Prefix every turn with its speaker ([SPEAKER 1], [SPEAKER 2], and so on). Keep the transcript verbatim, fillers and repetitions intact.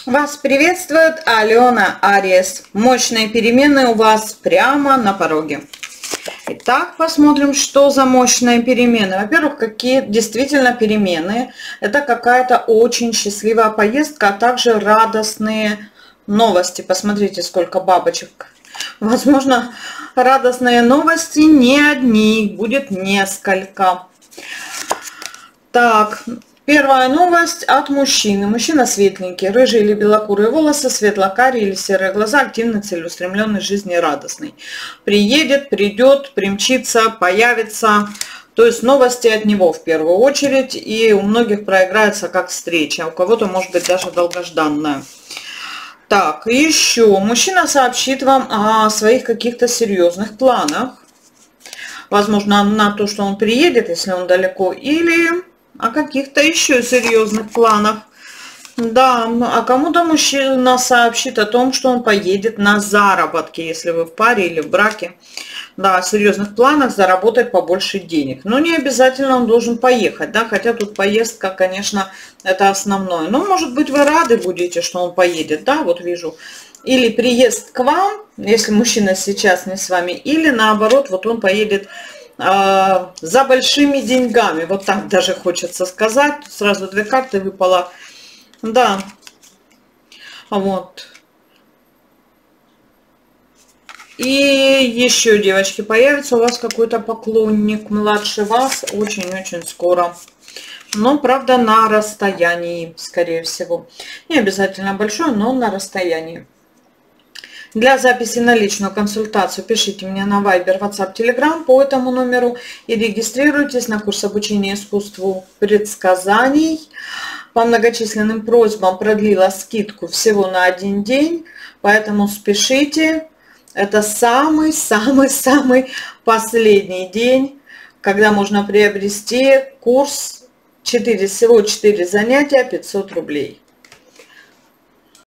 [SPEAKER 1] Вас приветствует Алена Ариес. Мощные перемены у вас прямо на пороге. Итак, посмотрим, что за мощные перемены. Во-первых, какие действительно перемены. Это какая-то очень счастливая поездка, а также радостные новости. Посмотрите, сколько бабочек. Возможно, радостные новости не одни, их будет несколько. Так, первая новость от мужчины. Мужчина светленький, рыжие или белокурые волосы, светло-карие или серые глаза, активный, целеустремленный, жизнерадостный. Приедет, придет, примчится, появится. То есть новости от него в первую очередь. И у многих проиграется как встреча, у кого-то может быть даже долгожданная. Так, еще мужчина сообщит вам о своих каких-то серьезных планах. Возможно, на то, что он приедет, если он далеко, или о каких-то еще серьезных планах. Да, а кому-то мужчина сообщит о том, что он поедет на заработки, если вы в паре или в браке. Да, о серьезных планах заработать побольше денег. Но не обязательно он должен поехать, да, хотя тут поездка, конечно, это основное. Но, может быть, вы рады будете, что он поедет, да, вот вижу. Или приезд к вам, если мужчина сейчас не с вами, или наоборот, вот он поедет э, за большими деньгами. Вот так даже хочется сказать. Сразу две карты выпало. Да, вот. И еще, девочки, появится у вас какой-то поклонник младше вас очень-очень скоро. Но, правда, на расстоянии, скорее всего. Не обязательно большой, но на расстоянии. Для записи на личную консультацию пишите мне на Viber, WhatsApp, Telegram по этому номеру. И регистрируйтесь на курс обучения искусству предсказаний. По многочисленным просьбам продлила скидку всего на один день. Поэтому спешите. Это самый-самый-самый последний день, когда можно приобрести курс четыре, всего четыре занятия, пятьсот рублей.